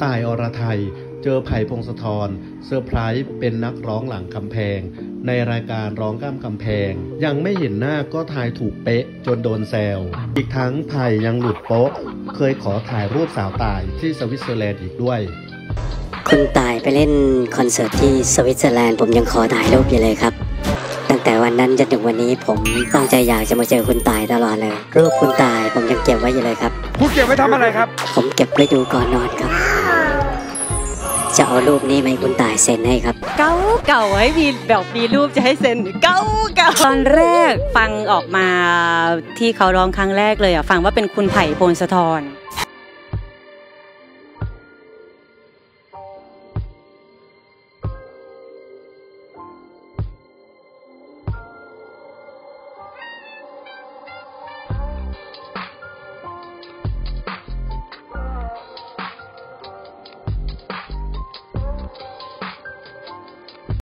ต่ายอรไทยเจอไผ่พงศธรเซอร์ไพรส์เป็นนักร้องหลังกำแพงในรายการร้องข้ามกำแพงยังไม่เห็นหน้าก็ทายถูกเป๊ะจนโดนแซวอีกทั้งไผ่ยังหลุดโป๊ะเคยขอถ่ายรูปสาวต่ายที่สวิตเซอร์แลนด์อีกด้วยคุณต่ายไปเล่นคอนเสิร์ตที่สวิตเซอร์แลนด์ผมยังขอถ่ายรูปอยู่เลยครับตั้งแต่วันนั้นจนถึงวันนี้ผมตั้งใจอยากจะมาเจอคุณต่ายตลอดเลยรูปคุณต่ายผมยังเก็บไว้อยู่เลยครับคุณเก็บไว้ทำอะไรครับผมเก็บไว้ดูก่อนนอนครับจะเอารูปนี้ให้คุณต่ายเซ็นให้ครับเก่าให้มีรูปจะให้เซ็นเก่าตอนแรกฟังออกมาที่เขาร้องครั้งแรกเลยฟังว่าเป็นคุณไผ่พงศธร